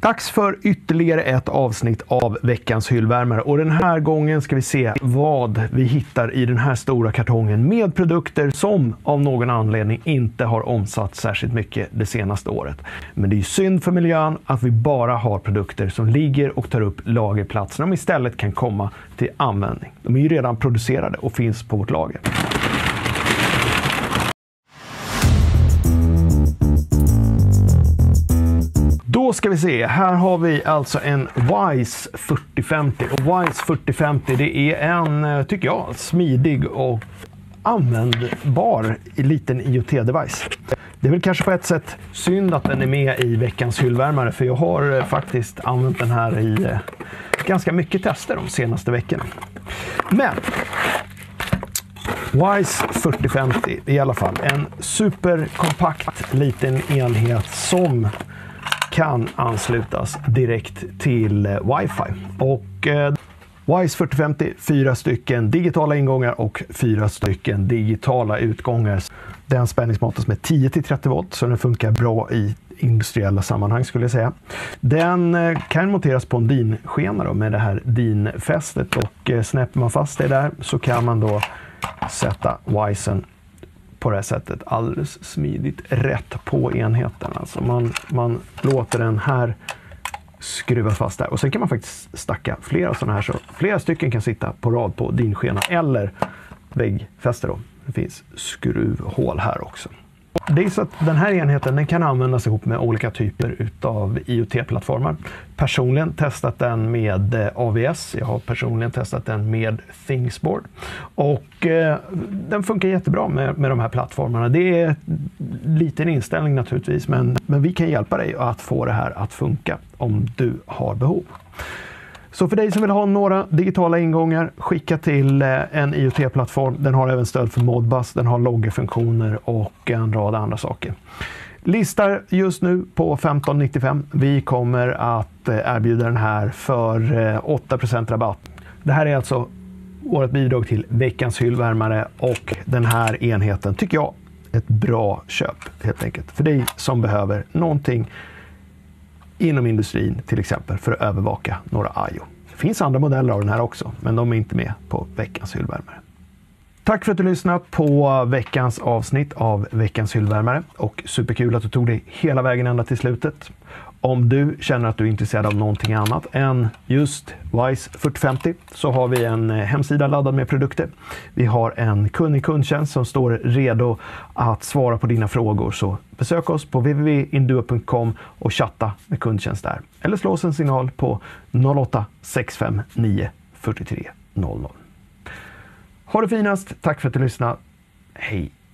Dags för ytterligare ett avsnitt av veckans hyllvärmare, och den här gången ska vi se vad vi hittar i den här stora kartongen med produkter som av någon anledning inte har omsatt särskilt mycket det senaste året. Men det är ju synd för miljön att vi bara har produkter som ligger och tar upp lagerplats när de istället kan komma till användning. De är ju redan producerade och finns på vårt lager. Då ska vi se, här har vi alltså en Wise 4050, och Wise 4050 det är en, tycker jag, smidig och användbar liten IoT-device. Det är väl kanske på ett sätt synd att den är med i veckans hyllvärmare, för jag har faktiskt använt den här i ganska mycket tester de senaste veckorna. Men Wise 4050 är i alla fall en superkompakt liten enhet som kan anslutas direkt till Wi-Fi. Och Wise 4050, 4 stycken digitala ingångar och 4 stycken digitala utgångar. Den spänningsmatas med 10-30 volt, så den funkar bra i industriella sammanhang skulle jag säga. Den kan monteras på en DIN-skena med det här DIN-fästet, och snäpper man fast det där så kan man då sätta Wisen på det här sättet alldeles smidigt rätt på enheten. Alltså man låter den här skruva fast där, och sen kan man faktiskt stacka flera sådana här, så flera stycken kan sitta på rad på DIN-skena eller väggfäste då. Det finns skruvhål här också. Det är så att den här enheten den kan användas ihop med olika typer av IoT-plattformar. Personligen testat den med AVS, jag har personligen testat den med Thingsboard, och den funkar jättebra med de här plattformarna. Det är en liten inställning naturligtvis, men vi kan hjälpa dig att få det här att funka om du har behov. Så för dig som vill ha några digitala ingångar, skicka till en IoT-plattform. Den har även stöd för Modbus, den har loggefunktioner och en rad andra saker. Listar just nu på 1595. Vi kommer att erbjuda den här för 8% rabatt. Det här är alltså vårt bidrag till veckans hyllvärmare, och den här enheten tycker jag är ett bra köp helt enkelt. För dig som behöver någonting inom industrin till exempel för att övervaka några IO. Det finns andra modeller av den här också, men de är inte med på veckans hyllvärmare. Tack för att du lyssnade på veckans avsnitt av veckans hyllvärmare, och superkul att du tog dig hela vägen ända till slutet. Om du känner att du är intresserad av någonting annat än just Wise 4050 så har vi en hemsida laddad med produkter. Vi har en kunnig kundtjänst som står redo att svara på dina frågor, så besök oss på www.induo.com och chatta med kundtjänst där. Eller slå oss en signal på 08 659 43 00. Ha det finast, tack för att du lyssnade, hej!